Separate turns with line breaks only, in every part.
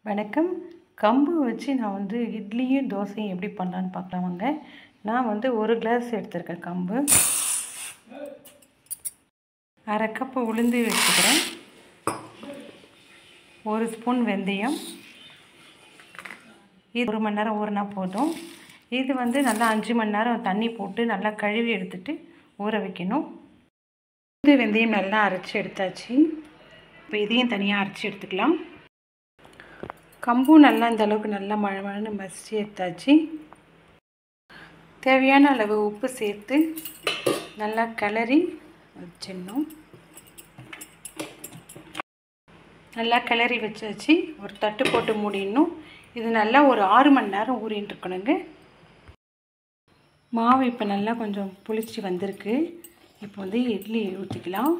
வணக்கம். கம்பு வச்சு நான் இட்லியும் தோசையும் எப்படி பண்ணலான்னு பார்க்கலாம் வாங்க. நான் 1 கிளாஸ் எடுத்திருக்கேன் கம்பு. 1/2 கப்பு உளுந்து வச்சுக்கிறேன். 1 ஸ்பூன் வெந்தயம். இது 1 மணி நேரம் ஊறினா போதும். இது நல்லா 5 மணி நேரம் தண்ணி போட்டு நல்லா கழுவி எடுத்துட்டு ஊற வைக்கணும். உளுந்து வெந்தயம் நல்லா அரைச்சி எடுத்தாச்சு. இப்போ இதையும் தனியாக அரைச்சி எடுத்துக்கலாம். கம்பும் நல்லா இந்த அளவுக்கு நல்லா மழை மசிச்சு எடுத்தாச்சு. தேவையான அளவு உப்பு சேர்த்து நல்லா கிளறி வச்சிடணும். நல்லா கிளறி வச்சாச்சு. ஒரு தட்டு போட்டு மூடிடணும். இது நல்லா ஒரு 6 மணி நேரம் ஊறின்னு இருக்கணுங்க. மாவு இப்போ நல்லா கொஞ்சம் புளிச்சு வந்திருக்கு. இப்போ இட்லி ஊற்றிக்கலாம்.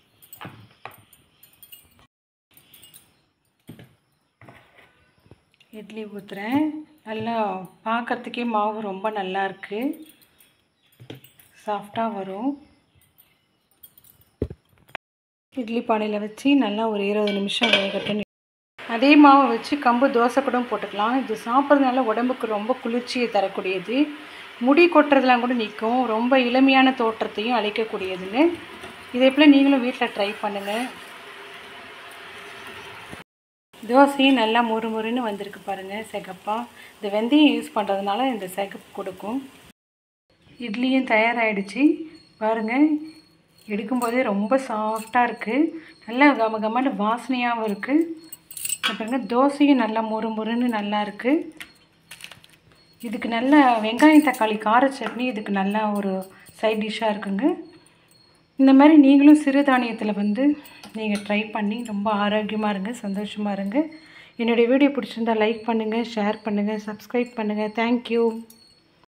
இட்லி ஊற்றுறேன். நல்லா பார்க்கறதுக்கே மாவு ரொம்ப நல்லா இருக்குது. சாஃப்டாக வரும். இட்லி பானையில் வச்சு நல்லா ஒரு 20 நிமிஷம் வேகட்டும். அதே மாவை வச்சு கம்பு தோசை கூட போட்டுக்கலாம். இது சாப்பிட்றதுனால உடம்புக்கு ரொம்ப குளிர்ச்சியை தரக்கூடியது. முடி கொட்டுறதுலாம் கூட நிற்கும். ரொம்ப இளமையான தோற்றத்தையும் அளிக்கக்கூடியதுங்க. இதே போல் நீங்களும் வீட்டில் ட்ரை பண்ணுங்கள். தோசையும் நல்லா முறுமுறுன்னு வந்திருக்கு பாருங்கள், சிகப்பாக. இந்த வெந்தயம் யூஸ் பண்ணுறதுனால இந்த சிகப்பு கொடுக்கும். இட்லியும் தயாராகிடுச்சு பாருங்கள். எடுக்கும்போதே ரொம்ப சாஃப்டாக இருக்குது. நல்லா கமகமான வாசனையாகவும் இருக்குது. பாருங்க, தோசையும் நல்லா முறுமுறுன்னு நல்லா இருக்குது. இதுக்கு நல்லா வெங்காயம் தக்காளி கார சட்னி இதுக்கு நல்லா ஒரு சைட் டிஷ்ஷாக இருக்குங்க. இந்த மாதிரி நீங்களும் சிறுதானியத்தில் நீங்கள் ட்ரை பண்ணி ரொம்ப ஆரோக்கியமாக இருங்க, சந்தோஷமாக இருங்க. என்னுடைய வீடியோ பிடிச்சிருந்தால் லைக் பண்ணுங்கள், ஷேர் பண்ணுங்கள், சப்ஸ்கிரைப் பண்ணுங்கள். தேங்க்யூ.